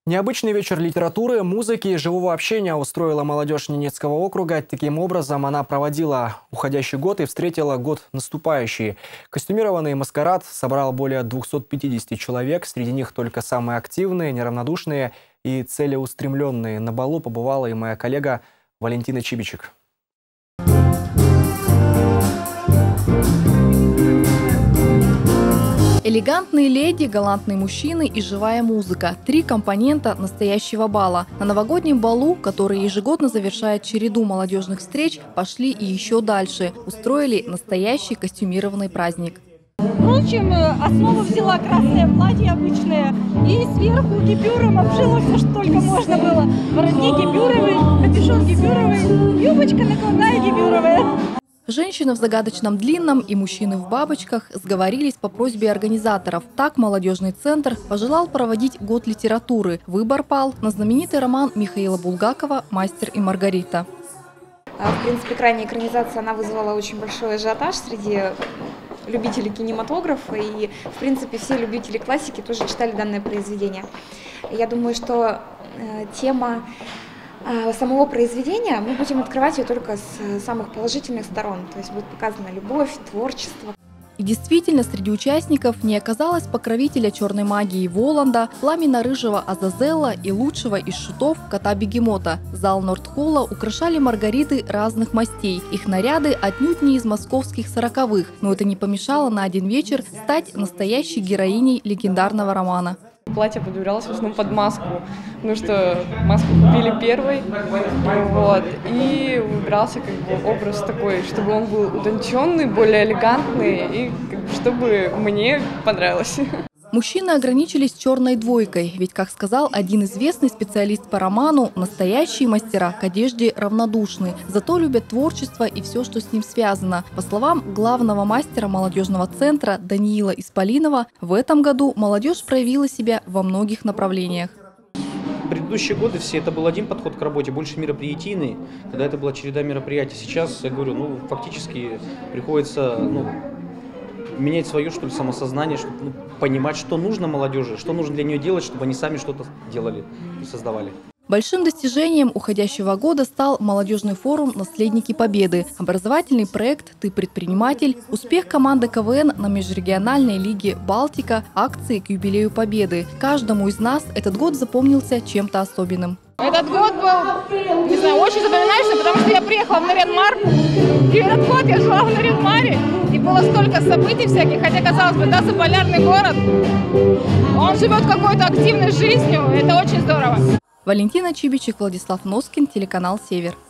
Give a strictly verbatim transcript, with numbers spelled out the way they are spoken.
Необычный вечер литературы, музыки и живого общения устроила молодежь Ненецкого округа. Таким образом, она проводила уходящий год и встретила год наступающий. Костюмированный маскарад собрал более двухсот пятидесяти человек. Среди них только самые активные, неравнодушные и целеустремленные. На балу побывала и моя коллега Валентина Чибичек. Элегантные леди, галантные мужчины и живая музыка – три компонента настоящего бала. На новогоднем балу, который ежегодно завершает череду молодежных встреч, пошли и еще дальше. Устроили настоящий костюмированный праздник. В общем, основу взяла красное платье обычное и сверху гипюром обшила все, что только можно было. Воротник гипюровый, капюшон гипюровый, юбочка накладная гипюровая. Женщины в загадочном длинном и мужчины в бабочках сговорились по просьбе организаторов. Так молодежный центр пожелал проводить год литературы. Выбор пал на знаменитый роман Михаила Булгакова «Мастер и Маргарита». В принципе, крайняя экранизация, она вызвала очень большой ажиотаж среди любителей кинематографа. И, в принципе, все любители классики тоже читали данное произведение. Я думаю, что э, тема самого произведения, мы будем открывать ее только с самых положительных сторон. То есть будет показана любовь, творчество. И действительно, среди участников не оказалось покровителя черной магии Воланда, пламенно-рыжего Азазела и лучшего из шутов кота-бегемота. Зал Нордхолла украшали маргариты разных мастей. Их наряды отнюдь не из московских сороковых, но это не помешало на один вечер стать настоящей героиней легендарного романа. Платье подбиралось в основном под маску, потому что маску купили первой, вот, и выбирался как бы образ такой, чтобы он был утонченный, более элегантный, и как бы, чтобы мне понравилось. Мужчины ограничились черной двойкой, ведь, как сказал один известный специалист по роману, настоящие мастера к одежде равнодушны, зато любят творчество и все, что с ним связано. По словам главного мастера молодежного центра Даниила Исполинова, в этом году молодежь проявила себя во многих направлениях. В предыдущие годы все это был один подход к работе, больше мероприятийный, когда это была череда мероприятий. Сейчас, я говорю, ну, фактически приходится, ну, менять свое, что ли, самосознание, чтобы ну, понимать, что нужно молодежи, что нужно для нее делать, чтобы они сами что-то делали и создавали. Большим достижением уходящего года стал молодежный форум «Наследники Победы», образовательный проект «Ты предприниматель», успех команды КВН на межрегиональной лиге «Балтика», акции к юбилею Победы. Каждому из нас этот год запомнился чем-то особенным. Этот год был, не знаю, очень запоминающий, потому что я приехала в Нарьян-Мар, и этот год я жила в Нарьян-Маре, и было столько событий всяких, хотя, казалось бы, да, заполярный город, он живет какой-то активной жизнью, это очень здорово. Валентина Чибичек, Владислав Носкин, телеканал «Север».